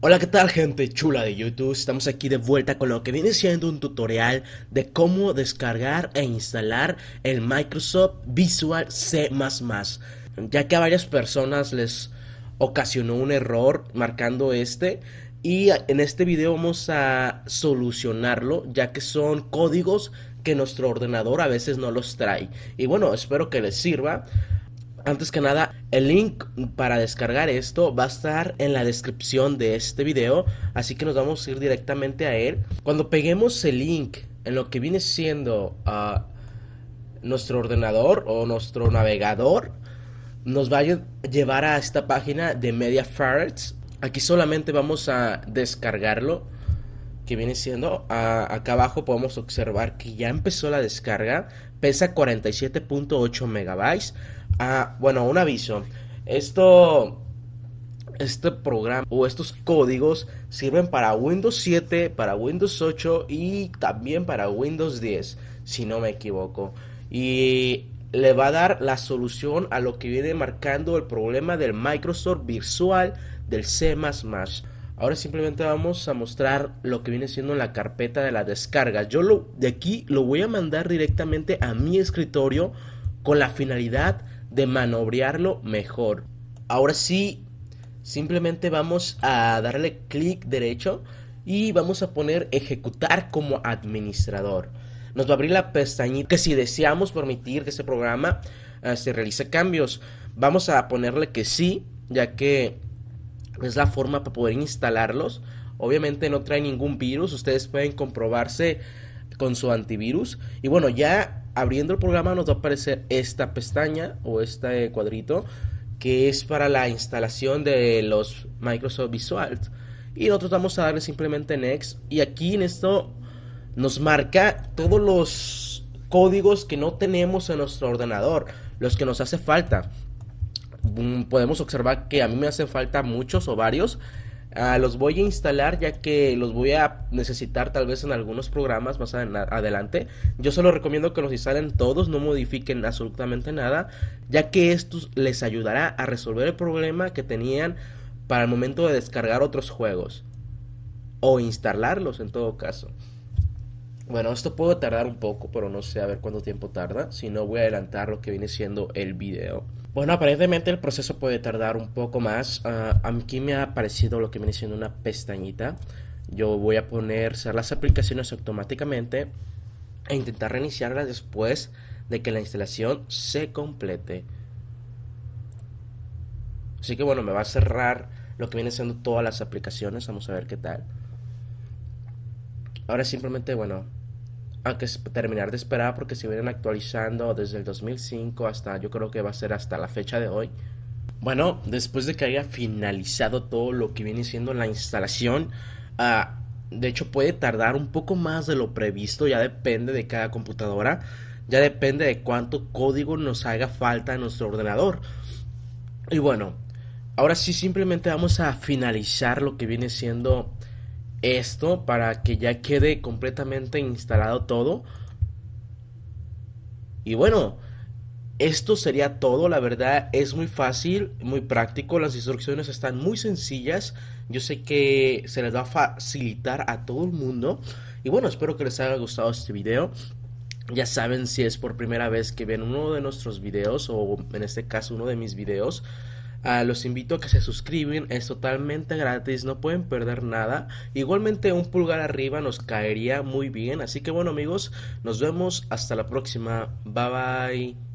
Hola, ¿qué tal, gente chula de YouTube? Estamos aquí de vuelta con lo que viene siendo un tutorial de cómo descargar e instalar el Microsoft Visual C++, ya que a varias personas les ocasionó un error marcando y en este video vamos a solucionarlo, ya que son códigos que nuestro ordenador a veces no los trae. Y bueno, espero que les sirva. Antes que nada, el link para descargar esto va a estar en la descripción de este video, así que nos vamos a ir directamente a él. Cuando peguemos el link en lo que viene siendo nuestro ordenador o nuestro navegador, nos va a llevar a esta página de Mediafire. Aquí solamente vamos a descargarlo, que viene siendo acá abajo podemos observar que ya empezó la descarga, pesa 47.8 megabytes. Bueno, un aviso, este programa o estos códigos sirven para Windows 7, para Windows 8 y también para Windows 10, si no me equivoco. Y le va a dar la solución a lo que viene marcando el problema del Microsoft Visual del C++. Ahora simplemente vamos a mostrar lo que viene siendo en la carpeta de la descarga. De aquí lo voy a mandar directamente a mi escritorio con la finalidad de manobrearlo mejor. Ahora sí, simplemente vamos a darle clic derecho y vamos a poner ejecutar como administrador. Nos va a abrir la pestañita que si deseamos permitir que este programa se realice cambios. Vamos a ponerle que sí, ya que es la forma para poder instalarlos. Obviamente no trae ningún virus, ustedes pueden comprobarse con su antivirus. Y bueno, ya abriendo el programa nos va a aparecer esta pestaña o este cuadrito que es para la instalación de los Microsoft Visual. Y nosotros vamos a darle simplemente Next. Y aquí en esto nos marca todos los códigos que no tenemos en nuestro ordenador, los que nos hace falta. Podemos observar que a mí me hacen falta muchos o varios. Los voy a instalar ya que los voy a necesitar tal vez en algunos programas más adelante. Yo solo recomiendo que los instalen todos, no modifiquen absolutamente nada, ya que esto les ayudará a resolver el problema que tenían para el momento de descargar otros juegos o instalarlos en todo caso. Bueno, esto puede tardar un poco, pero no sé a ver cuánto tiempo tarda. Si no, voy a adelantar lo que viene siendo el video. Bueno, aparentemente el proceso puede tardar un poco más. Aquí me ha aparecido lo que viene siendo una pestañita. Yo voy a cerrar las aplicaciones automáticamente e intentar reiniciarlas después de que la instalación se complete. Así que bueno, me va a cerrar lo que viene siendo todas las aplicaciones. Vamos a ver qué tal. Ahora simplemente, bueno, hay que terminar de esperar porque se vienen actualizando desde el 2005 hasta, yo creo que va a ser hasta la fecha de hoy. Bueno, después de que haya finalizado todo lo que viene siendo la instalación, de hecho puede tardar un poco más de lo previsto, ya depende de cada computadora, ya depende de cuánto código nos haga falta en nuestro ordenador. Y bueno, ahora sí simplemente vamos a finalizar lo que viene siendo esto para que ya quede completamente instalado todo. Y bueno, esto sería todo. La verdad es muy fácil, muy práctico. Las instrucciones están muy sencillas. Yo sé que se les va a facilitar a todo el mundo. Y bueno, espero que les haya gustado este video. Ya saben, si es por primera vez que ven uno de nuestros videos, o en este caso uno de mis videos, los invito a que se suscriben, es totalmente gratis, no pueden perder nada. Igualmente un pulgar arriba nos caería muy bien. Así que bueno amigos, nos vemos hasta la próxima. Bye bye.